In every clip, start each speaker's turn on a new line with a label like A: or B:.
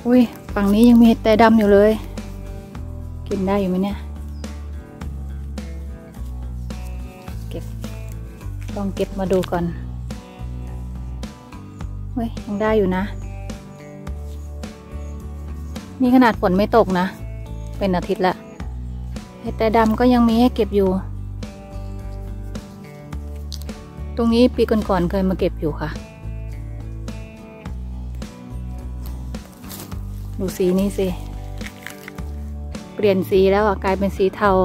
A: อุ้ยฝั่งนี้ยังมีเห็ดแต่ดำอยู่เลยกินได้อยู่ไหมเนี่ยเก็บลองเก็บมาดูก่อนเฮ้ยยังได้อยู่นะนี่ขนาดฝนไม่ตกนะเป็นอาทิตย์ละเห็ดแต่ดำก็ยังมีให้เก็บอยู่ตรงนี้ปีก่อนๆเคยมาเก็บอยู่ค่ะดูสีนี้สิเปลี่ยนสีแล้วอ่ะกลายเป็นสีเทา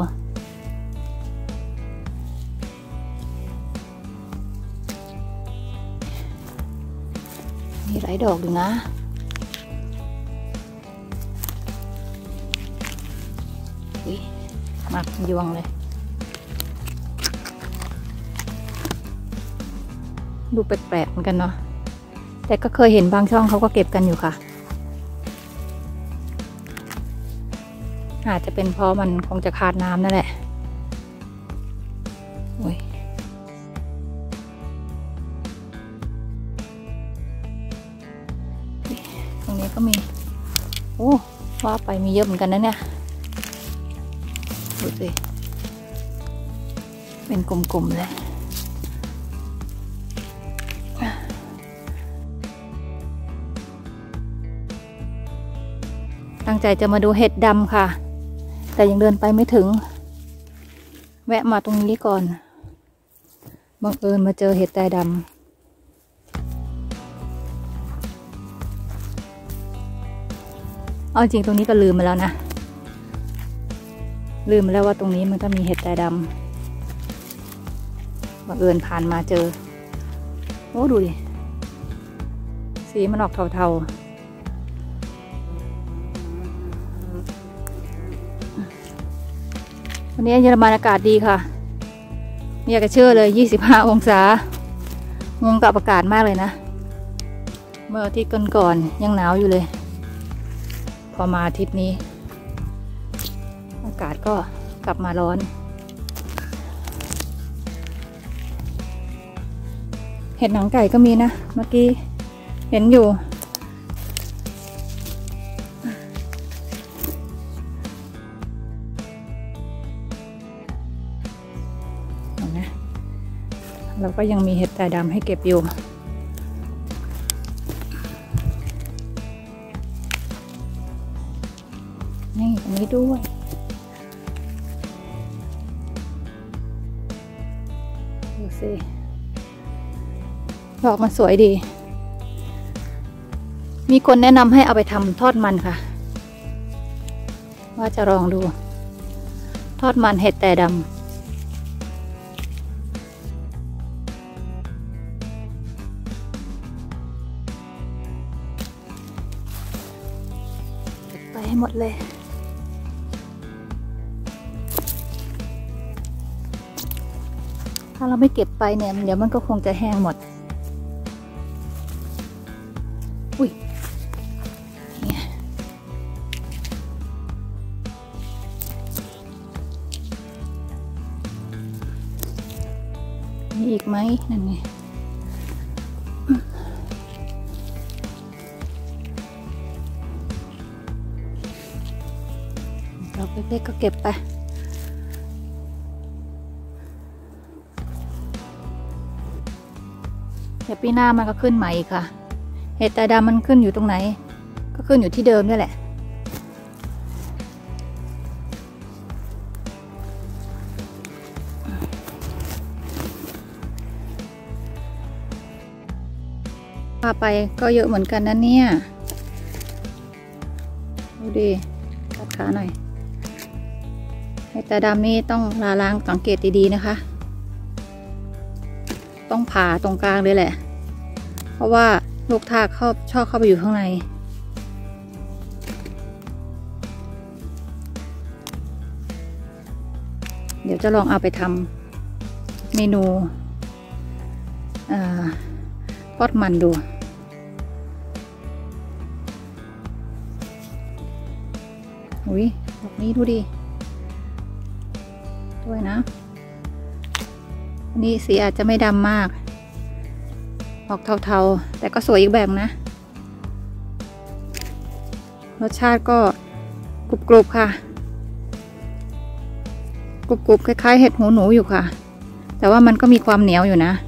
A: มีหลายดอกอยู่นะมายวงเลยดูแปลกๆเหมือนกันเนาะแต่ก็เคยเห็นบางช่องเขาก็เก็บกันอยู่ค่ะอาจจะเป็นเพราะมันคงจะขาดน้ำนั่นแหละโอ้ยตรงนี้ก็มีโอ้ว่าไปมีเยอะเหมือนกันนะเนี่ยดูสิเป็นกลุ่มๆเลยตั้งใจจะมาดูเห็ดดำค่ะแต่ยังเดินไปไม่ถึงแวะมาตรงนี้ก่อนบังเอิญมาเจอเห็ดแต่ดำเอาจริงตรงนี้ก็ลืมมาแล้วนะลืมไปแล้วว่าตรงนี้มันก็มีเห็ดแต่ดำบังเอิญผ่านมาเจอโอ้ดูดิสีมันออกเทาๆวันนี้เยอรมันอากาศดีค่ะไม่อยากจะเชื่อเลย25 องศางงกับอากาศมากเลยนะเมื่ออาทิตย์ก่อนๆยังหนาวอยู่เลยพอมาอาทิตย์นี้อากาศก็กลับมาร้อนเห็ดหนังไก่ก็มีนะเมื่อกี้เห็นอยู่เห็นนะเราก็ยังมีเห็ดแต่ดำให้เก็บอยู่นี่ตรงนี้ด้วยดูสิดอกมันสวยดีมีคนแนะนำให้เอาไปทำทอดมันค่ะว่าจะลองดูทอดมันเห็ดแต่ดำไปให้หมดเลยถ้าเราไม่เก็บไปเนี่ยเดี๋ยวมันก็คงจะแห้งหมดอุ้ยเนี่ยมีอีกไหมนั่นไงเราเล็กๆก็เก็บไปเดี๋ยวปีหน้ามันก็ขึ้นใหม่อีกค่ะเห็ดแต่ดำมันขึ้นอยู่ตรงไหนก็ขึ้นอยู่ที่เดิมนี่แหละพาไปก็เยอะเหมือนกันนะเนี่ยดูดิตัดขาหน่อยเห็ดแต่ดำนี่ต้องล้างสังเกตดีๆนะคะต้องผ่าตรงกลางเลยแหละเพราะว่าลูกทากชอบเข้าไปอยู่ข้างในเดี๋ยวจะลองเอาไปทำเมนูทอดมันดูอุ้ยดอกนี้ดูดิด้วยนะอันนี้สีอาจจะไม่ดำมากออกเทาๆแต่ก็สวยอีกแบบนะรสชาติก็กรุบๆค่ะกรุบๆคล้ายๆเห็ดหูหนูอยู่ค่ะแต่ว่ามันก็มีความเหนียวอยู่นะ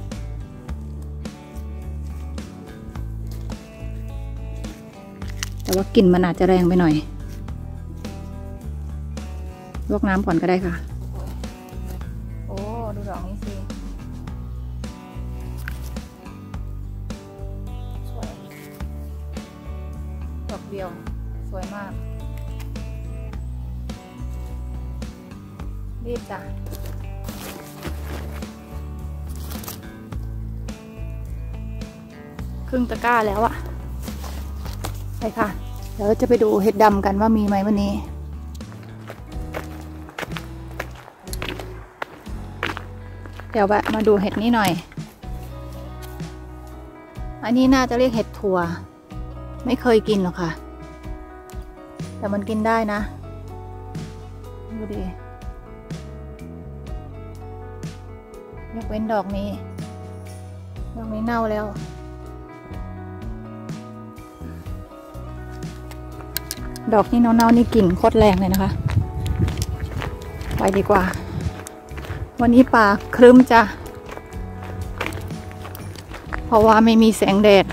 A: แต่ว่ากลิ่นมันอาจจะแรงไปหน่อยลวกน้ำก่อนก็ได้ค่ะโอ้ดูดอกนี้สิสวยดอกเดียวสวยมากรีบจ้ะครึ่งตะกร้าแล้วอะไปค่ะเดี๋ยวจะไปดูเห็ดดำกันว่ามีไหมวันนี้เดี๋ยวแวะมาดูเห็ดนี้หน่อยอันนี้น่าจะเรียกเห็ดถั่วไม่เคยกินหรอกค่ะแต่มันกินได้นะดูดิยกเว้นดอกนี้เน่าแล้วดอกนี้เน่าๆนี่กลิ่นโคตรแรงเลยนะคะไปดีกว่าวันนี้ป่าครึ้มจ้ะเพราะว่าไม่มีแสงแดด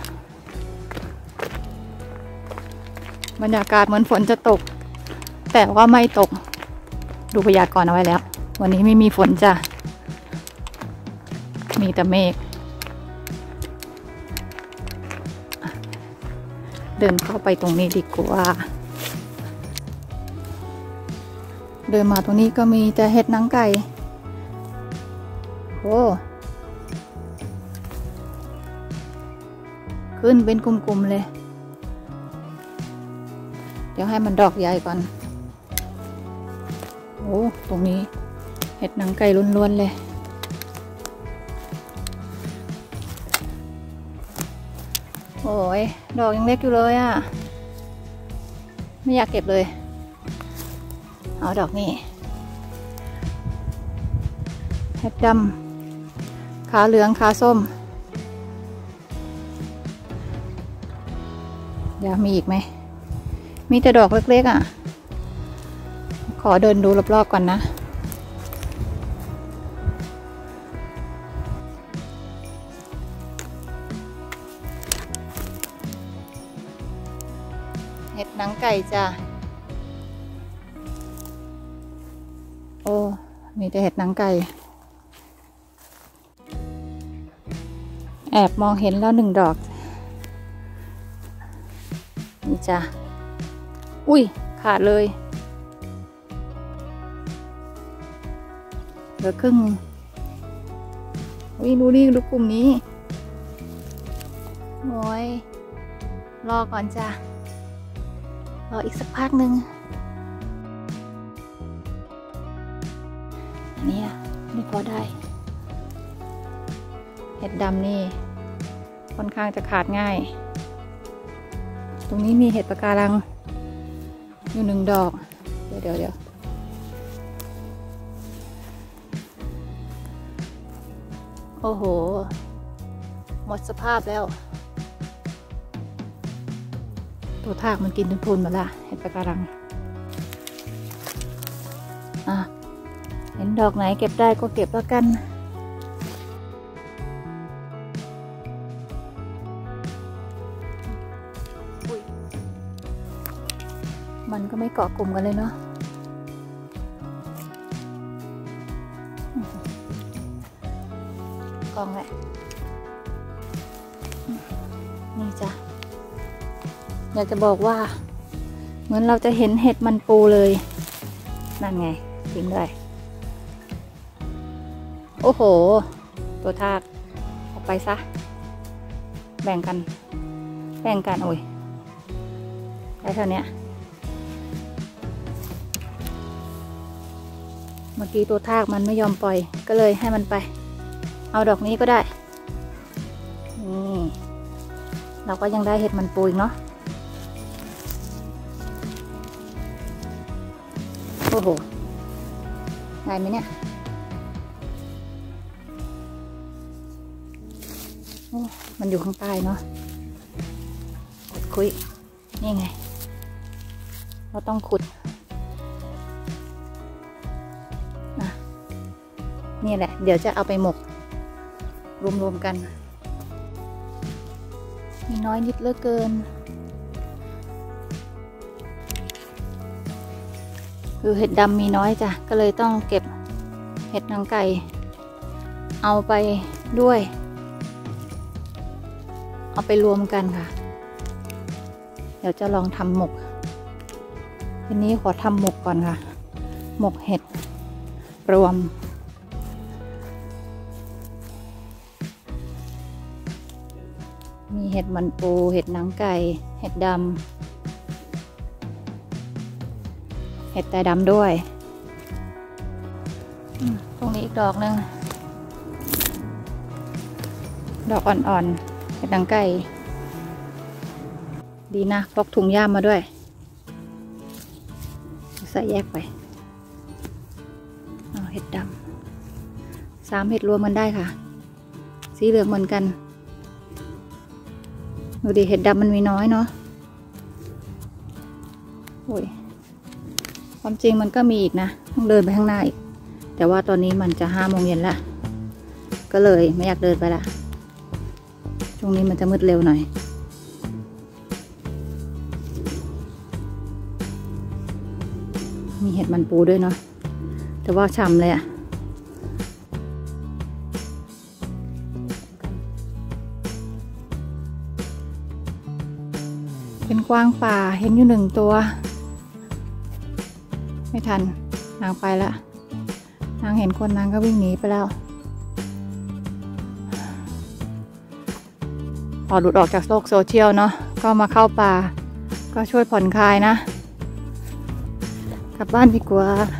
A: บรรยากาศเหมือนฝนจะตกแต่ว่าไม่ตกดูพยากรณ์เอาไว้แล้ววันนี้ไม่มีฝนจ้ะมีแต่เมฆเดินเข้าไปตรงนี้ดีกว่าเดินมาตรงนี้ก็มีแต่เห็ดหนังไก่โอ้ขึ้นเป็นกลุ่มๆเลยเดี๋ยวให้มันดอกใหญ่ก่อนโอ้ตรงนี้เห็ดหนังไก่ล้วนๆเลยโอ้ยดอกยังเล็กอยู่เลยอ่ะไม่อยากเก็บเลยเอาดอกนี้เห็ดดำขาเหลืองขาส้มเดี๋ยวมีอีกไหมมีแต่ดอกเล็กๆอ่ะขอเดินดูรอบๆก่อนนะเห็ดหนังไก่จ้ะโอ้มีแต่เห็ดหนังไก่แอบมองเห็นแล้ว1 ดอกนี่จ้ะอุ้ยขาดเลยเหลือครึ่งอุ้ยดูนี่ดูกลุ่มนี้โอ้ยรอก่อนจ้ะรออีกสักพักหนึ่งอันนี้นี่พอได้เห็ดดำนี่ค่อนข้างจะขาดง่ายตรงนี้มีเห็ดปะการังอยู่1 ดอกเดี๋ยวโอ้โหหมดสภาพแล้วตัวทากมันกินจนพรุนหมดละเห็ดปะการังเห็นดอกไหนเก็บได้ก็เก็บแล้วกันมันก็ไม่เกาะกลุ่มกันเลยเนาะกองแหละนี่จ้ะอยากจะบอกว่าเหมือนเราจะเห็นเห็ดมันปูเลยนั่นไงจริงด้วยโอ้โหตัวทากออกไปซะแบ่งกันโอ้ยได้เท่านี้เมื่อกี้ตัวทากมันไม่ยอมปล่อยก็เลยให้มันไปเอาดอกนี้ก็ได้เราก็ยังได้เห็ดมันปูอีกเนาะโอ้โหได้ไหมเนี่ยมันอยู่ข้างใต้เนาะคุยนี่ไงเราต้องขุดนี่แหละเดี๋ยวจะเอาไปหมกรวมๆกันมีน้อยนิดเหลือเกินคือเห็ดดำมีน้อยจ้ะก็เลยต้องเก็บเห็ดนางไก่เอาไปด้วยเอาไปรวมกันค่ะเดี๋ยวจะลองทำหมกทีนี้ขอทำหมกก่อนค่ะหมกเห็ดรวมมีเห็ดมันปูเห็ดหนังไก่เห็ดดำเห็ดแต่ดำด้วยตรงนี้อีกดอกหนึ่งดอกอ่อนๆเห็ดหนังไก่ดีนะพกถุงย่ามมาด้วยใส่แยกไปเอาเห็ดดำ3 เห็ดรวมกันได้ค่ะสีเหลืองเหมือนกันดูดิเห็ดดำมันมีน้อยเนาะโอ้ยความจริงมันก็มีอีกนะต้องเดินไปข้างหน้าอีกแต่ว่าตอนนี้มันจะ5 โมงเย็นละก็เลยไม่อยากเดินไปละช่วงนี้มันจะมืดเร็วหน่อยมีเห็ดมันปูด้วยเนาะแต่ว่าฉ่ำเลยอะเป็นกวางป่าเห็นอยู่1 ตัวไม่ทันนางไปละนางเห็นคนนางก็วิ่งหนีไปแล้วพอหลุดออกจากโลกโซเชียลเนาะก็มาเข้าป่าก็ช่วยผ่อนคลายนะกลับบ้านดีกว่า